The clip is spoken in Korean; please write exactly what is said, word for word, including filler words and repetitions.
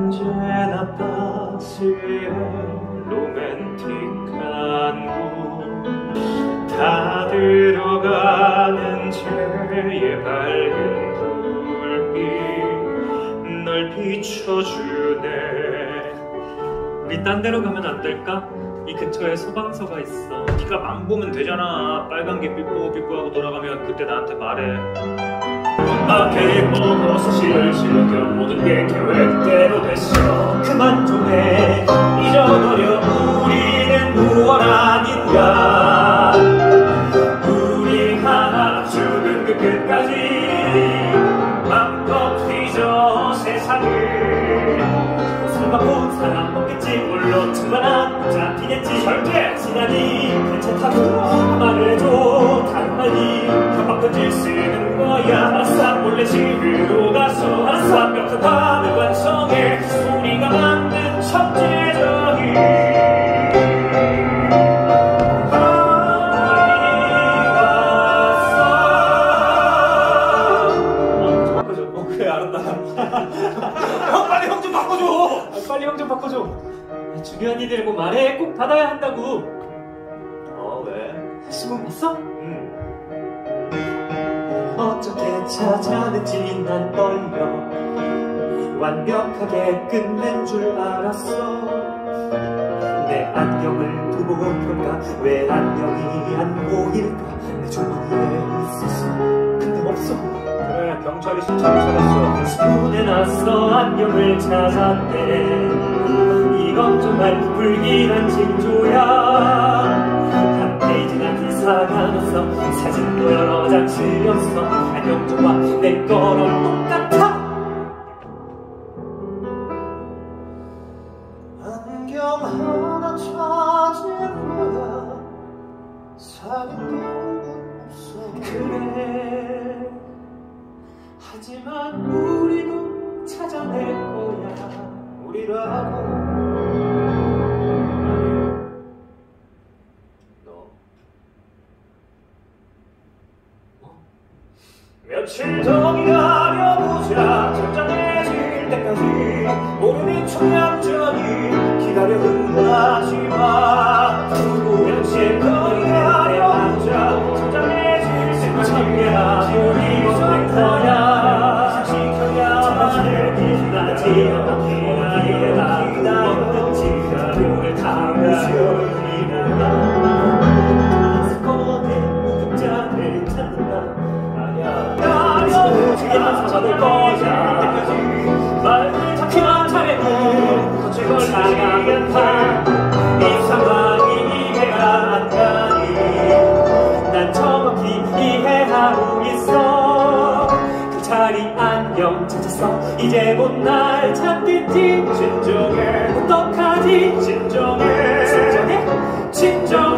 언제나 버스에 로맨틱한 곳 다 들어가는 제의 밝은 불빛 널 비춰주네. 우리 딴 데로 가면 안 될까? 이 근처에 소방서가 있어. 네가 망 보면 되잖아. 빨간 게 삐뽀삐뽀하고 돌아가면 그때 나한테 말해. 음악에 먹어서 실실겨 모든 게 계획대로 됐어. 그만 좀 해. 잊어버려. 우리는 무얼 아닌가. 우리 하나 죽은 그 끝까지 맘껏 뒤져 세상을. 손맛본 사람 없겠지. 물론 정말 못 잡히겠지. 절대 지나니 괜찮다고 말해줘. 다른 말이 협박던질 쓰는 거야. 알았어 몰래 집으로 가서 알았어 완벽한 밤을 완성해. 우리가 만든 천재적인 바꿔줘. 어 그래 알았다. 형 빨리 형 좀 바꿔줘. 아, 빨리 형 좀 바꿔줘. 중요한 일이라고 말해. 꼭 받아야 한다고. 어 왜? 신문 봤어? 응. 어떻게 찾아냈지 난 떨려. 완벽하게 끝낸 줄 알았어. 내 안경을 두고 볼까. 왜 안경이 안 보일까. 내 주머니에 있었어. 근데 없어. 그래 경찰이 신청을 찾았어. 스푼에 놨어. 안경을 찾았대. 이건 정말 불길한 징조야. 한 페이지나 기사가 났어. 사진도 여러 장 실렸어. 안경조와 내 거랑 똑같아. 안경 하나 찾은 거야. 사는 건 없어. 그래 하지만 우리도 찾아낼 거야. 우리라고. 며칠 더 기다려보자. 결정해질 때까지. 모르는 청량전이 기다려 흥분하지마. 며칠 더 기다려보자. 결정해질 때까지. 우리 못할 거야. 지켜야만 해. 기다려 기다려 기다렸는지 그를 다 부셔. 찾을 거야. 말을 잡히면 차례고 거칠걸 나가면 다. 이 상황이 이해가 안 가니 난 정확히 이해하고 있어. 경찰이 안경 찾았어. 이제 곧 날 찾겠지. 진정해. 어떡하지. 진정해. 진정해. 진정